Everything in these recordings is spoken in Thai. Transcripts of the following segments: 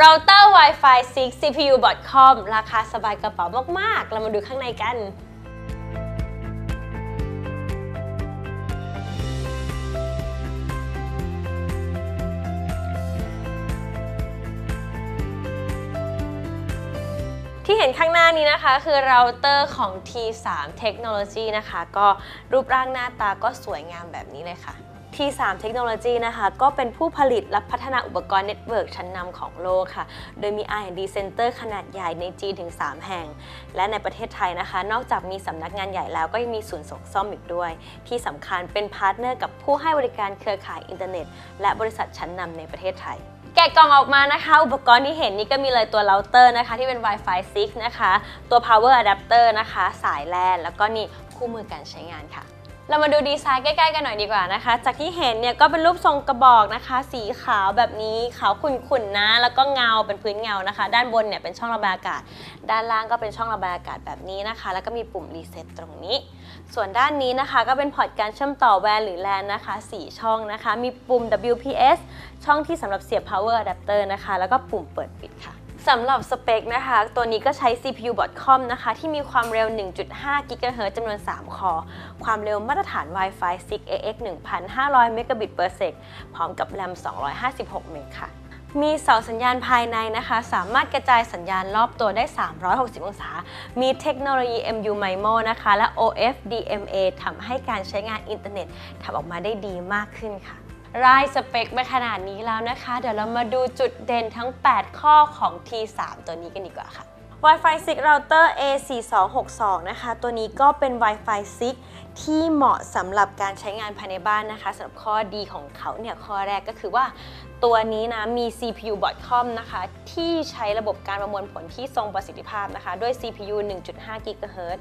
เราเตอร์ Wi-Fi 6 CPU.com ราคาสบายกระเป๋ามากๆเรามาดูข้างในกันที่เห็นข้างหน้านี้นะคะคือเราเตอร์ของ T3 Technology นะคะก็รูปร่างหน้าตาก็สวยงามแบบนี้เลยค่ะ T3 Technology นะคะก็เป็นผู้ผลิตและพัฒนาอุปกรณ์เน็ตเวิร์กชั้นนำของโลกค่ะโดยมี R&D Center ขนาดใหญ่ในจีนถึง 3 แห่งและในประเทศไทยนะคะนอกจากมีสำนักงานใหญ่แล้วก็ยังมีศูนย์ส่งซ่อมอีกด้วยที่สำคัญเป็นพาร์ทเนอร์กับผู้ให้บริการเครือข่ายอินเทอร์เน็ตและบริษัทชั้นนำในประเทศไทยแกะกล่องออกมานะคะอุปกรณ์ที่เห็นนี่ก็มีเลยตัวเราเตอร์นะคะที่เป็น Wi-Fi 6 นะคะตัว Power Adapter นะคะสายแลนแล้วก็นี่คู่มือการใช้งานค่ะเรามาดูดีไซน์ใกล้ๆกันหน่อยดีกว่านะคะจากที่เห็นเนี่ยก็เป็นรูปทรงกระบอกนะคะสีขาวแบบนี้ขาวขุ่นๆนะแล้วก็เงาเป็นพื้นเงานะคะด้านบนเนี่ยเป็นช่องระบายอากาศด้านล่างก็เป็นช่องระบายอากาศแบบนี้นะคะแล้วก็มีปุ่มรีเซ็ตตรงนี้ส่วนด้านนี้นะคะก็เป็นพอร์ตการเชื่อมต่อ WAN หรือ LAN นะคะ4ช่องนะคะมีปุ่ม WPS ช่องที่สำหรับเสียบ Power Adapter นะคะแล้วก็ปุ่มเปิดปิดค่ะสำหรับสเปคนะคะตัวนี้ก็ใช้ CPU.com นะคะที่มีความเร็ว 1.5 GHz จำนวน 3 คอร์ความเร็วมาตรฐาน Wi-Fi 6 AX 1,500 Mbps พร้อมกับ RAM 256 เมกค่ะมีเสาสัญญาณภายในนะคะสามารถกระจายสัญญาณรอบตัวได้ 360 องศามีเทคโนโลยี MU-MIMO นะคะและ OFDMA ทำให้การใช้งานอินเทอร์เน็ตทำออกมาได้ดีมากขึ้นค่ะรายสเปคไปขนาดนี้แล้วนะคะเดี๋ยวเรามาดูจุดเด่นทั้ง 8 ข้อของ T3 ตัวนี้กันดีกว่าค่ะ Wi-Fi 6 Router A4262 นะคะตัวนี้ก็เป็น Wi-Fi 6 ที่เหมาะสำหรับการใช้งานภายในบ้านนะคะสำหรับข้อดีของเขาเนี่ยข้อแรกก็คือว่าตัวนี้นะมี CPU.com นะคะที่ใช้ระบบการประมวลผลที่ทรงประสิทธิภาพนะคะด้วย CPU 1.5 GHz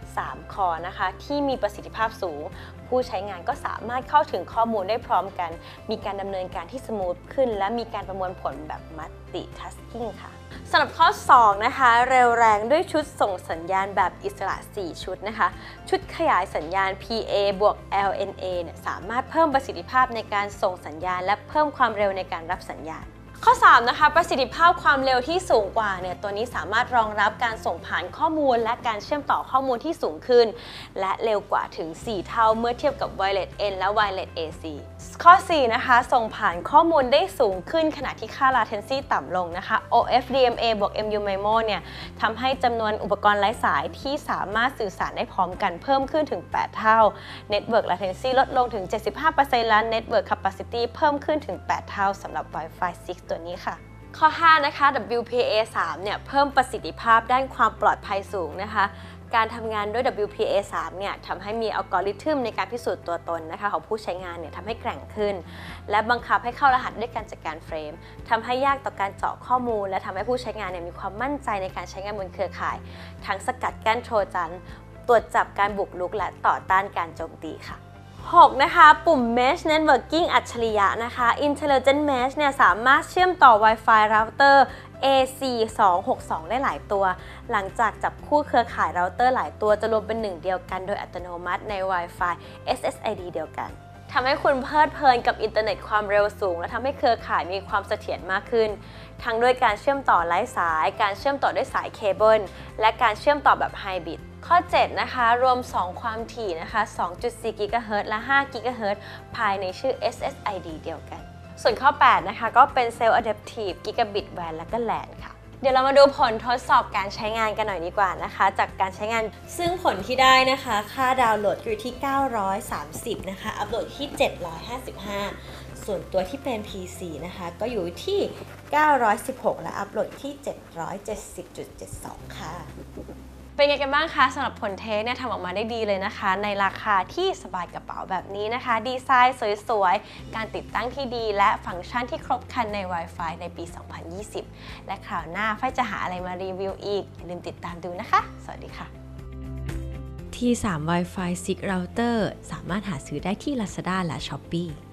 3 คอร์นะคะที่มีประสิทธิภาพสูงผู้ใช้งานก็สามารถเข้าถึงข้อมูลได้พร้อมกันมีการดำเนินการที่สมูทขึ้นและมีการประมวลผลแบบ Multitasking ค่ะสำหรับข้อ2นะคะเร็วแรงด้วยชุดส่งสัญญาณแบบอิสระ4ชุดนะคะชุดขยายสัญญาณ PA บวก LNA เนี่ยสามารถเพิ่มประสิทธิภาพในการส่งสัญญาณและเพิ่มความเร็วในการรับสัญญาณข้อ3นะคะประสิทธิภาพความเร็วที่สูงกว่าเนี่ยตัวนี้สามารถรองรับการส่งผ่านข้อมูลและการเชื่อมต่อข้อมูลที่สูงขึ้นและเร็วกว่าถึง4 เท่าเมื่อเทียบกับ Wireless N และ Wireless AC ข้อ4นะคะส่งผ่านข้อมูลได้สูงขึ้นขณะที่ค่า latency ต่ำลงนะคะ OFDMA บวก MU-MIMO เนี่ยทำให้จำนวนอุปกรณ์ไร้สายที่สามารถสื่อสารได้พร้อมกันเพิ่มขึ้นถึง8 เท่า Network latency ลดลงถึง 75% และ Network capacity เพิ่มขึ้นถึง8 เท่าสำหรับ Wi-Fi 6 ตัวนี้ค่ะข้อ5นะคะ WPA3 เนี่ยเพิ่มประสิทธิภาพด้านความปลอดภัยสูงนะคะการทำงานด้วย WPA3 เนี่ยทำให้มีอัลกอริทึมในการพิสูจน์ตัวตนนะคะของผู้ใช้งานเนี่ยทำให้แกร่งขึ้นและบังคับให้เข้ารหัสด้วยการจัดการเฟรมทำให้ยากต่อการเจาะข้อมูลและทำให้ผู้ใช้งานเนี่ยมีความมั่นใจในการใช้งานบนเครือข่ายทั้งสกัดกั้นโทรจันตรวจจับการบุกรุกและต่อต้านการโจมตีค่ะ6นะคะปุ่ม Mesh Networking อัจฉริยะนะคะ Intelligent Mesh เนี่ยสามารถเชื่อมต่อ Wi-Fi Router A4262 ได้หลายตัวหลังจากจับคู่เครือข่ายเราเตอร์หลายตัวจะรวมเป็นหนึ่งเดียวกันโดยอัตโนมัติใน Wi-Fi SSID เดียวกันทำให้คุณเพลิดเพลินกับอินเทอร์เน็ตความเร็วสูงและทำให้เครือข่ายมีความเสถียรมากขึ้นทั้งด้วยการเชื่อมต่อไร้สายการเชื่อมต่อด้วยสายเคเบิลและการเชื่อมต่อแบบไฮบริดข้อ7นะคะรวม2ความถี่นะคะ 2.4 GHz และ 5 GHz ภายในชื่อ SSID เดียวกันส่วนข้อ8นะคะก็เป็น Self Adaptive Gigabit WAN และก็ LAN ค่ะเดี๋ยวเรามาดูผลทดสอบการใช้งานกันหน่อยดีกว่านะคะจากการใช้งานซึ่งผลที่ได้นะคะค่าดาวน์โหลดอยู่ที่930นะคะอัปโหลดที่755ส่วนตัวที่เป็น PC นะคะก็อยู่ที่916และอัปโหลดที่770.72 ค่ะเป็นไงกันบ้างคะสำหรับผลเทสเนี่ยทำออกมาได้ดีเลยนะคะในราคาที่สบายกระเป๋าแบบนี้นะคะดีไซน์สวยๆการติดตั้งที่ดีและฟังก์ชันที่ครบครันใน Wi-Fi ในปี 2020 และคราวหน้าฝ้ายจะหาอะไรมารีวิวอีกอย่าลืมติดตามดูนะคะสวัสดีค่ะ T3 Wi-Fi 6 Router สามารถหาซื้อได้ที่ Lazada และ Shopee